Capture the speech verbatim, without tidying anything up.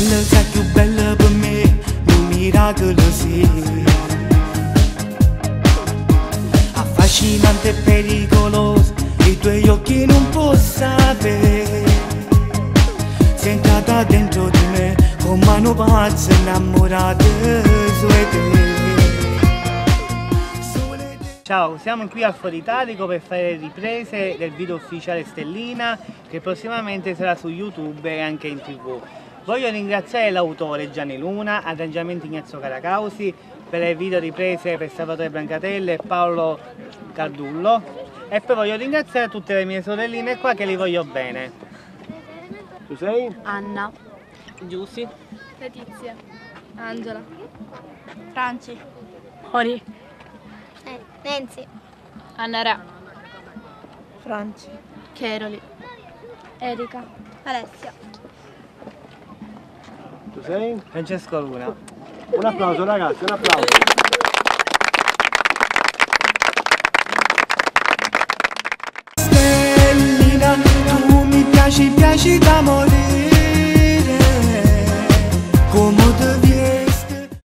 bella, sei più bella per me, un miracolo sì. Affascinante e pericoloso, i tuoi occhi non posso sapere. Sei entrata dentro di me, con mano pazza innamorata su te. Ciao, siamo qui al Foro Italico per fare le riprese del video ufficiale Stellina che prossimamente sarà su YouTube e anche in tv. Voglio ringraziare l'autore Gianni Luna, arrangiamenti Ignazio Caracausi, per le video riprese per Salvatore Brancatelle e Paolo Cardullo, e poi voglio ringraziare tutte le mie sorelline qua che li voglio bene. Tu sei? Anna, Giussi, Letizia, Angela, Franci, Ori, Eh, Nancy, Annara, Franci, Cheroli, Erika, Alessia. Tu sei? Francesco Luna. Un applauso ragazzi, un applauso.